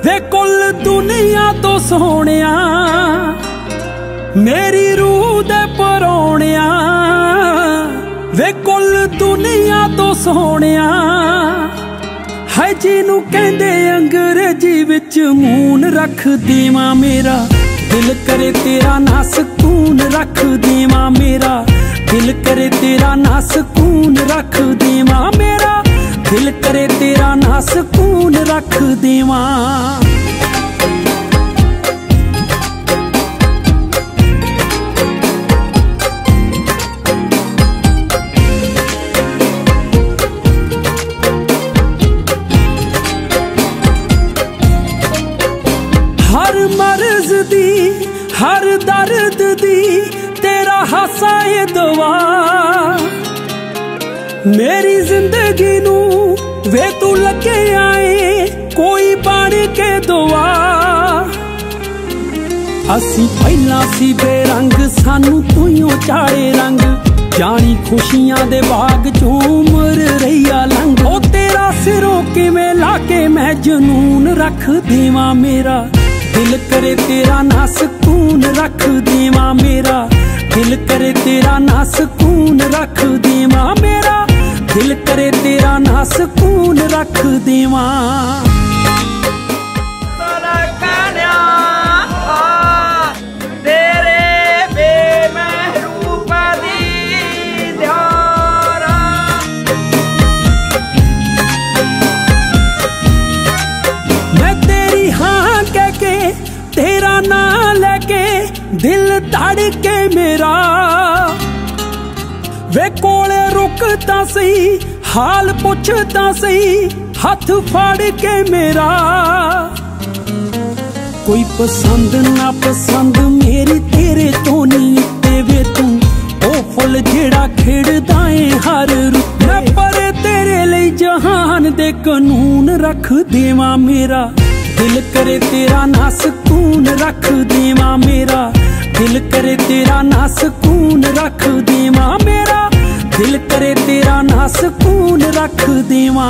वे कुल दुनिया तो सोहणिया मेरी रूह दे परौणिया, वे कुल दुनिया तो सोहणिया है जिनू कहंदे अंग्रेजी विच मून रख देवां मेरा दिल करे तेरा ना सकून रख देवां मेरा दिल करे तेरा ना सकून रख देवां मेरा दिल करे तेरा ना सकून रख देवां। हर मर्ज दी हर दर्द दी तेरा हासा ये दवा मेरी जिंदगी नू वे तू लगे आए कोई बन के दुआ। असी पहला सी बेरंग सानू तूं चाड़े रंग जानी खुशियां दे बाग चूमर रहिया लंघ ओ तेरा सिरों किवें लाके मैं जनून रख देवां मेरा दिल करे तेरा ना सकून रख देवां मेरा दिल करे तेरा ना सकून रख देवां मेरा दिल करे तेरा ना सकून रख देवां। मैं तेरी हाँ कह के तेरा ना लेके दिल धड़के मेरा वे कोले रुकता सही हाल पुछता सही हाथ फाड़ के मेरा कोई पसंद ना पसंद मेरी तेरे तो नहीं ते वे तू ओ फुल जेड़ा खिड़दा है हर रुत मैं पर तेरे लिए जहान दे कानून रख देवां मेरा दिल करे तेरा ना सकून रख देवां मेरा दिल करे तेरा ना सकून रख देवां मेरा दिल करे तेरा ना सकून रख देवां।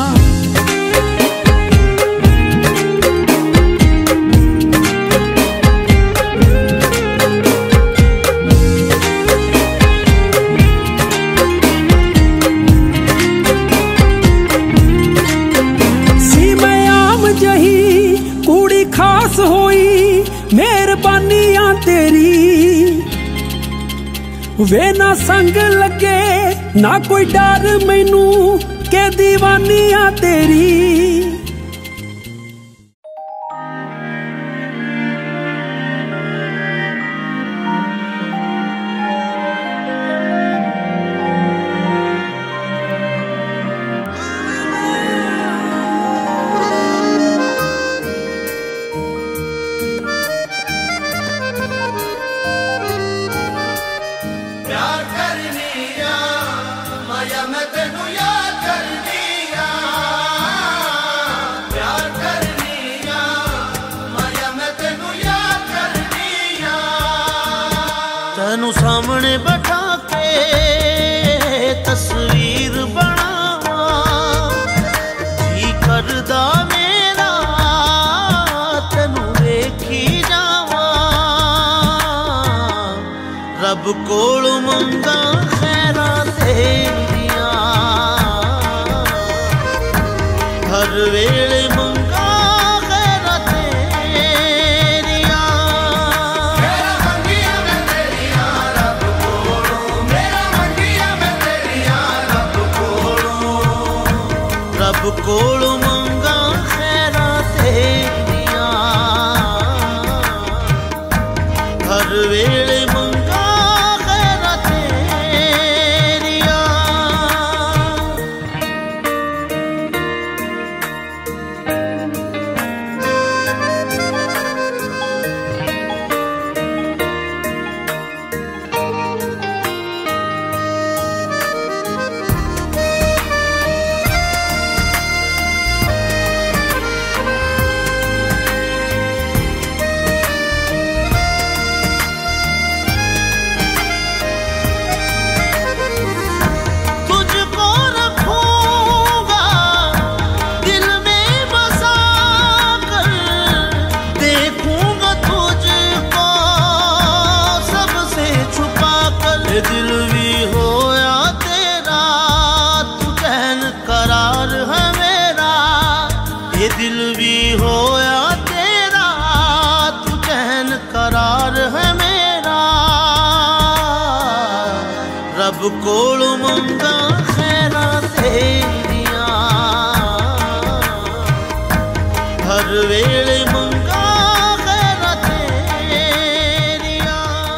सी मैं आम जही कुड़ी खास होई मेहरबानियां तेरी वे ना संग लगे ना कोई डर मैनू के दीवानियां तेरी। तेनू सामने बैठा के तस्वीर बनावा जी करदा मेरा तेनू वेखी जावा रब कोल मंगा खैरा तेरिया हर वेले मंगा खैरा तेरिया मेरा मंगिया मैं तेरिया रब कोलों मेरा मंगिया मैं तेरिया रब कोलों मंगा खैरा तेरिया हर वेले मंगा खैरा तेरिया। भी होया तेरा, तू चैन करार है मेरा। रब कोल मंगा खैरा तेरिया, हर वेले मंगा खैरा तेरिया।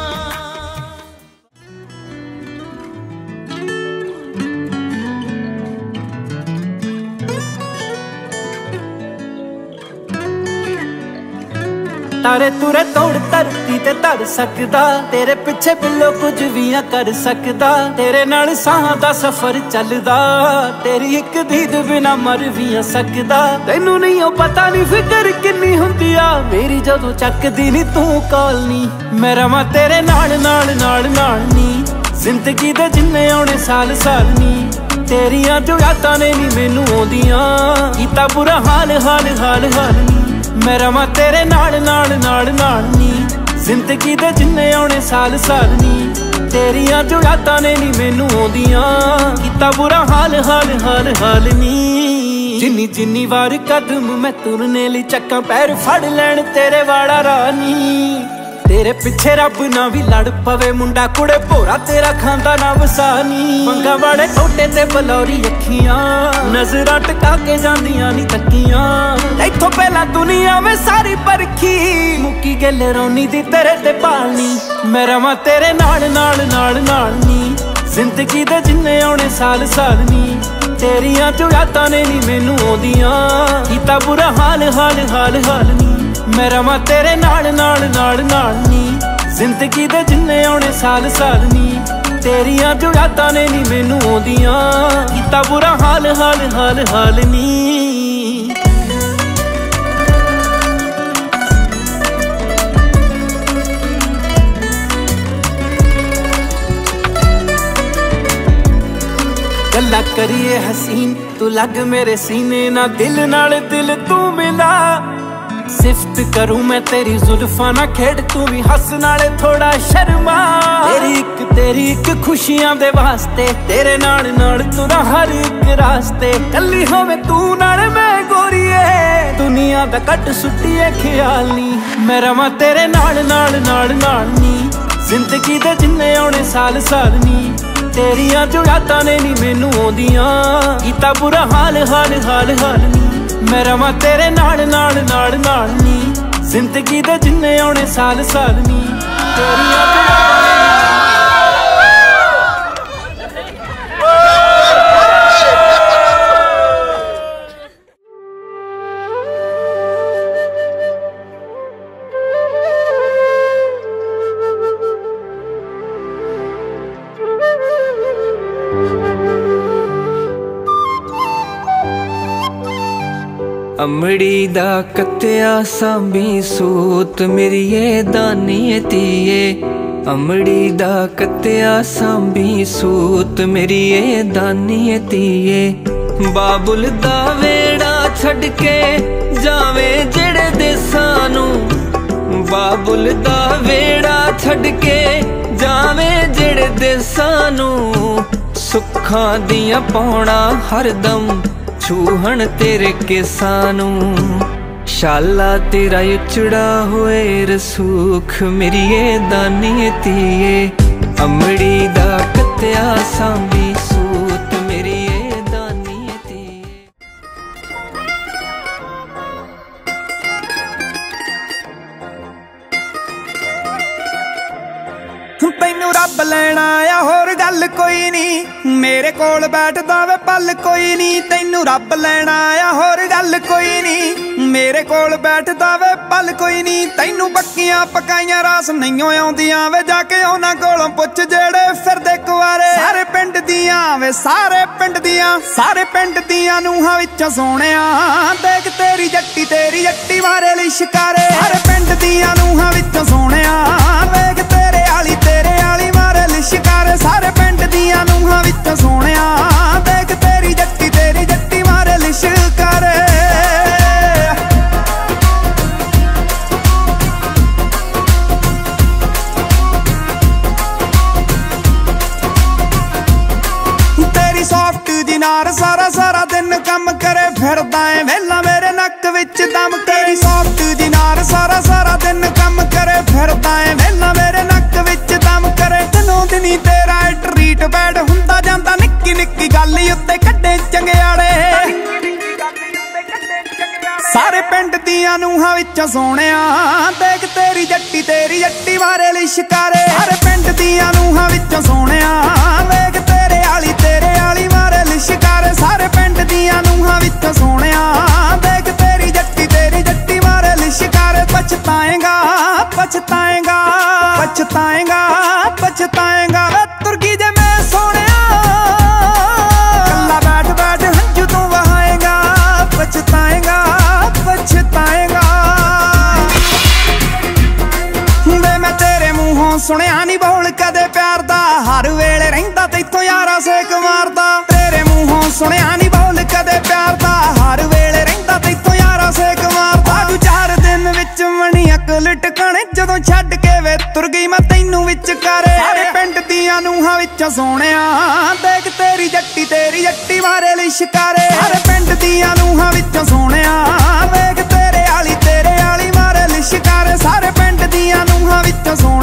तारे तुरे तोड़ धरती ते तर सकदा, तेरे पिछे बिल्लो कुछ भी कर सकदा। तेरे नाल साहां दा सफर चलदा, तेरी एक दीद बिना मर भी सकदा। तैनू नहीं ओ पता नहीं फिक्र किन्नी हुंदी आ मेरी जदों चकदी नी तू कॉल नी। मैं रवां तेरे नाल नाल नाल नाल नी, जिंदगी दे जिन्ने आउणे साल साल नी। तेरियां जो यादां ने नी मैनू आउंदियां, कीता बुरा हाल हाल हाल हाल नी। मैं रवां तेरे नाल नाल नाल नाल नी, जिंदगी दे जिन्ने आउणे साल साल नी। तेरियां जो यादां ने नी मैनू आउंदियां, कीता बुरा हाल हाल हाल हाल नी। जिन्नी जिन्नी वार कदम मैं तुरने लई चक्कां पैर फड़ लैण तेरे वाड़ा रानी। तेरे पिछे रब ना भी लड़ पवे मुंडा कुड़े भोरा तेरा खांदा ना वसानी। मंगा वाले टोटे ते बलौरी अखियां, नजरां टका के जांदियां नी तकियां। इथों पहला दुनिया में सारी परखी, मुक्की गल रोनी दी तेरे ते पालनी। मैं रवां तेरे नाल नाल नाल नाल नी, जिंदगी दे जिन्ने आउणे साल साल नी। तेरियां जो यादां ने नी मैनू आउंदियां, कीता बुरा हाल हाल हाल हाल नी। मैं रवां तेरे नाल नाल नाल नाल नी, जिंदगी दे जिन्ने आउणे साल साल नी। तेरियां जो यादां ने नी मैनू आउंदियां, कीता बुरा हाल हाल हाल हाल नी। गल्ला करिए हसीन तू लग मेरे सीने ना, दिल नाल दिल तू मिला। सिफत करूं मैं तेरी जुल्फां ना खेड, तू भी हस नाले थोड़ा शर्मा। तेरी एक खुशियां दे वास्ते, तेरे नाल नाल तुरा हर एक रास्ते। कल्ली होवे तू नाल मैं गोरीए, दुनिया दा कट सुट्टिए ख्याल नी। मैं रवां तेरे नाल नाल नाल नाल नी, जिंदगी दे जिन्ने आउणे साल साल नी। तेरियां जो यादां ने नी मैनू आउंदियां, कीता बुरा हाल हाल हाल हाल नी। मैं रवां तेरे नाल नाल नाल नाल नी, जिंदगी दे जिन्ने आउणे साल साल नी। तेरियां जो अमड़ी दा कत्या सांभी सूत मेरिए दानिए तीए। अमड़ी दा कत्या सांभी सूत मेरिए दानिए तीए। बाबुल दा वेड़ा छड़ के जावे जेड़े देसां नू, बाबुल दा वेड़ा छड़ के जावे जेड़े देसां नू। सुखां दियां पौड़ा हरदम छूहण तेरे केसां नू। शाला तेरा उचड़ा होए रसूख मेरिए दानिए तीए। अमड़ी दा कत्या सांभी सूत मेरिए दानिए तीए। तैनू रब लैण आया होर गल कोई नी, मेरे कोल बैठदा वे पल कोई नी। तैनू रब लैण आया होर गल कोई नी, मेरे कोल बैठदा वे पल कोई नी। तैनू बक्कियां पकाइयां रास नहीं आउंदियां वे, जाके उन्हां कोलों पुछ जेड़े फिरदे कुआरे। सारे पिंड दियां वे सारे पिंड दियां नूहां विचों सोहणिया, देख तेरी जट्टी मारे ली शिकारे। सारे पिंड दियां नूहां विचों सोहणिया, देख तेरे आली मारे ली शिकारे। सारे पिंड दियां नूहां विचों सोहणिया, देख तेरी जट्टी मारे ली शिकारे। सारा सारा दिन कम करे फिरदा है वेला, मेरे नक विच ਦੀਆਂ ਨੂੰਹਾਂ ਵਿੱਚੋਂ ਸੋਹਣਿਆ ਦੇਖ ਤੇਰੀ ਜੱਟੀ ਮਾਰੇ ਲਿਸ਼ਕਾਰੇ। ਸਾਰੇ ਪਿੰਡ ਦੀਆਂ ਨੂੰਹਾਂ ਵਿੱਚੋਂ ਸੋਹਣਿਆ ਵੇਖ ਤੇਰੇ ਆਲੀ ਮਾਰੇ ਲਿਸ਼ਕਾਰੇ। ਸਾਰੇ ਪਿੰਡ ਦੀਆਂ ਨੂੰਹਾਂ ਵਿੱਚੋਂ ਸੋਹਣਿਆ ਦੇਖ ਤੇਰੀ ਜੱਟੀ ਮਾਰੇ ਲਿਸ਼ਕਾਰੇ। ਪਛਤਾਏਂਗਾ ਵੇ ਤੁਰਗੀ ਜੇ ਮੈਂ ਸੋਹਣਿਆ ਕੱਲਾ ਬੈਠ ਹੰਝੂ ਤੂੰ ਵਹਾਏਂਗਾ। ਪਛਤਾਏਂਗਾ ਵੇ ਮੈਂ ਤੇਰੇ ਮੂੰਹੋਂ ਸੁਣਿਆ ਨੀ ਬੋਲ ਕਦੇ ਪਿਆਰ ਦਾ ਹਰ ਵੇਲੇ ਰਹਿੰਦਾ ਤੈਥੋਂ ਯਾਰਾ ਸੇਕ ਮਾਰਦਾ। ਤੇਰੇ ਮੂੰਹੋਂ ਸੁਣਿਆ ਨੀ ਬੋਲ ਕਦੇ ਪਿਆਰ ਦਾ ਹਰ ਵੇਲੇ ਰਹਿੰਦਾ ਤੈਥੋਂ ਯਾਰਾ ਸੇਕ ਮਾਰਦਾ। ਤੂੰ 4 ਦਿਨ ਵਿੱਚ ਮਣੀ ਅਕਲ ਟਿਕਾਣੇ ਜਦੋਂ ਛੱਡ ਕੇ ਵੇ ਤੁਰ ਗਈ ਮੈਂ ਤੈਨੂੰ ਵਿਚਕਾਰੇ। ਸਾਰੇ ਪਿੰਡ ਦੀਆਂ ਨੂੰਹਾਂ ਵਿੱਚੋਂ ਸੋਹਣਿਆ ਦੇਖ ਤੇਰੀ ਜੱਟੀ ਮਾਰੇ ਲਿਸ਼ਕਾਰੇ। ਸਾਰੇ ਪਿੰਡ ਦੀਆਂ ਨੂੰਹਾਂ ਵਿੱਚੋਂ ਸੋਹਣਿਆ ਵੇਖ ਤੇਰੇ ਆਲੀ ਮਾਰੇ ਲਿਸ਼ਕਾਰੇ। ਸਾਰੇ ਪਿੰਡ ਦੀਆਂ ਨੂੰਹਾਂ ਵਿੱਚੋਂ ਸੋਹਣਿਆ